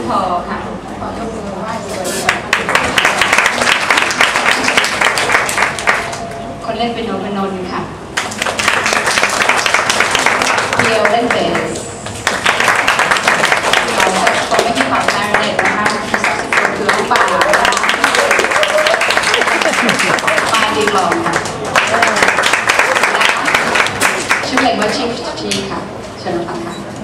พอค่ะขอยกมือไหว้สวยคนเล่นเป็นโนเป็นนนท์ค่ะเดียวเล่นเบสเราไม่ใช่เป่าคลาริเนตนะคะคือลูกป่ามาดีกลองค่ะชื่อเพลงว่าชิฟทีค่ะเชิญฟังค่ะ